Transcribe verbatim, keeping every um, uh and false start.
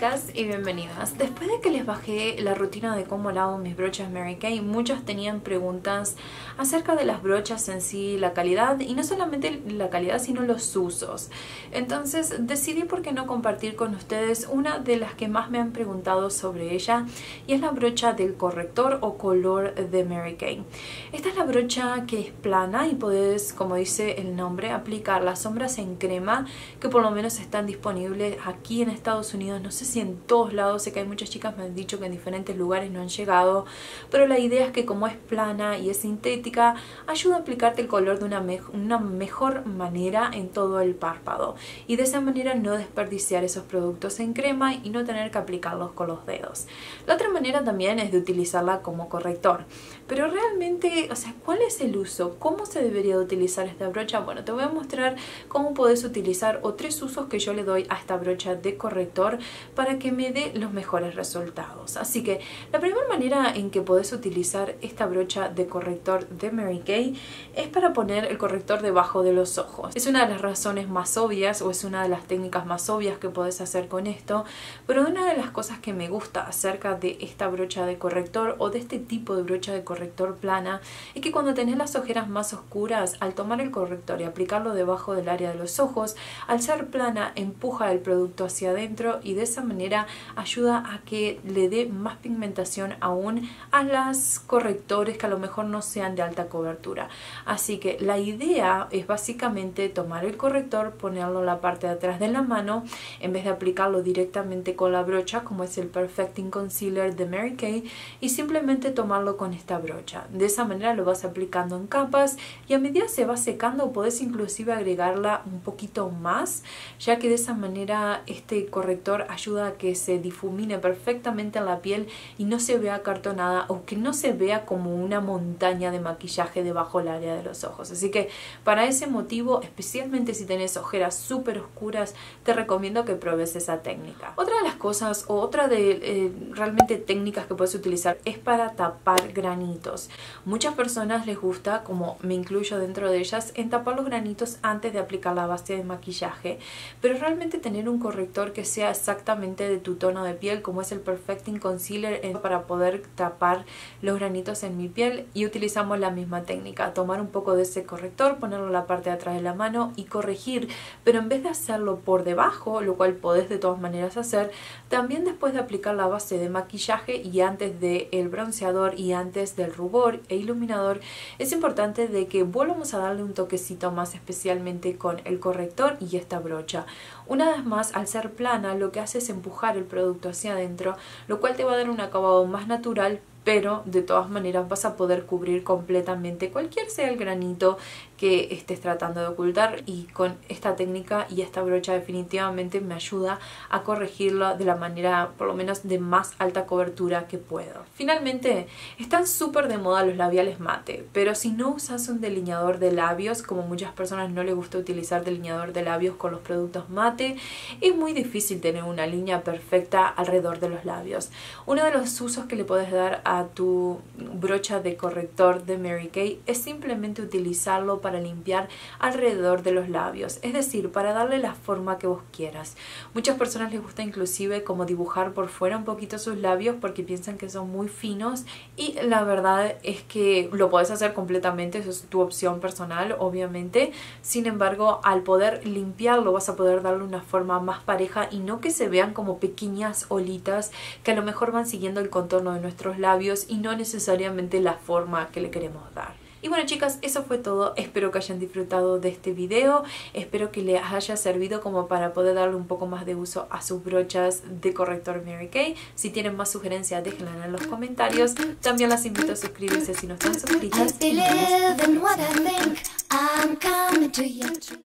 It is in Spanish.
chicas y bienvenidas. Después de que les bajé la rutina de cómo lavo mis brochas Mary Kay, muchas tenían preguntas acerca de las brochas en sí, la calidad, y no solamente la calidad sino los usos. Entonces decidí por qué no compartir con ustedes una de las que más me han preguntado sobre ella, y es la brocha del corrector o color de Mary Kay. Esta es la brocha que es plana y podés, como dice el nombre, aplicar las sombras en crema que por lo menos están disponibles aquí en Estados Unidos. No sé si en todos lados, sé que hay muchas chicas que me han dicho que en diferentes lugares no han llegado, pero la idea es que como es plana y es sintética, ayuda a aplicarte el color de una, me una mejor manera en todo el párpado, y de esa manera no desperdiciar esos productos en crema y no tener que aplicarlos con los dedos. La otra manera también es de utilizarla como corrector, pero realmente, o sea, ¿cuál es el uso? ¿Cómo se debería utilizar esta brocha? Bueno, te voy a mostrar cómo puedes utilizar o tres usos que yo le doy a esta brocha de corrector para que me dé los mejores resultados. Así que la primera manera en que podés utilizar esta brocha de corrector de Mary Kay es para poner el corrector debajo de los ojos. Es una de las razones más obvias, o es una de las técnicas más obvias que podés hacer con esto, pero una de las cosas que me gusta acerca de esta brocha de corrector o de este tipo de brocha de corrector plana es que cuando tenés las ojeras más oscuras, al tomar el corrector y aplicarlo debajo del área de los ojos, al ser plana empuja el producto hacia adentro y de esa manera ayuda a que le dé más pigmentación aún a los correctores que a lo mejor no sean de alta cobertura. Así que la idea es básicamente tomar el corrector, ponerlo en la parte de atrás de la mano en vez de aplicarlo directamente con la brocha como es el Perfecting Concealer de Mary Kay, y simplemente tomarlo con esta brocha. De esa manera lo vas aplicando en capas y a medida se va secando podés inclusive agregarla un poquito más, ya que de esa manera este corrector ayuda a que se difumine perfectamente en la piel y no se vea acartonada, o que no se vea como una montaña de maquillaje debajo del área de los ojos. Así que para ese motivo, especialmente si tenés ojeras súper oscuras, te recomiendo que pruebes esa técnica. Otra de las cosas, o otra de eh, realmente técnicas que puedes utilizar, es para tapar granitos. Muchas personas les gusta, como me incluyo dentro de ellas, en tapar los granitos antes de aplicar la base de maquillaje, pero realmente tener un corrector que sea exactamente de tu tono de piel, como es el Perfecting Concealer, para poder tapar los granitos en mi piel. Y utilizamos la misma técnica, tomar un poco de ese corrector, ponerlo en la parte de atrás de la mano y corregir, pero en vez de hacerlo por debajo, lo cual podés de todas maneras hacer, también después de aplicar la base de maquillaje y antes del bronceador y antes del rubor e iluminador, es importante de que volvamos a darle un toquecito más, especialmente con el corrector y esta brocha. Una vez más, al ser plana, lo que hace es empujar el producto hacia adentro, lo cual te va a dar un acabado más natural, pero de todas maneras vas a poder cubrir completamente cualquier sea el granito que estés tratando de ocultar, y con esta técnica y esta brocha definitivamente me ayuda a corregirlo de la manera por lo menos de más alta cobertura que puedo. Finalmente, están súper de moda los labiales mate, pero si no usas un delineador de labios, como muchas personas no les gusta utilizar delineador de labios con los productos mate, es muy difícil tener una línea perfecta alrededor de los labios. Uno de los usos que le puedes dar a tu brocha de corrector de Mary Kay es simplemente utilizarlo para limpiar alrededor de los labios, es decir, para darle la forma que vos quieras. Muchas personas les gusta inclusive como dibujar por fuera un poquito sus labios porque piensan que son muy finos, y la verdad es que lo podés hacer completamente, eso es tu opción personal obviamente. Sin embargo, al poder limpiarlo vas a poder darle una forma más pareja y no que se vean como pequeñas olitas que a lo mejor van siguiendo el contorno de nuestros labios y no necesariamente la forma que le queremos dar. Y bueno chicas, eso fue todo. Espero que hayan disfrutado de este video. Espero que les haya servido como para poder darle un poco más de uso a sus brochas de corrector Mary Kay. Si tienen más sugerencias, déjenlas en los comentarios. También las invito a suscribirse si no están suscritas.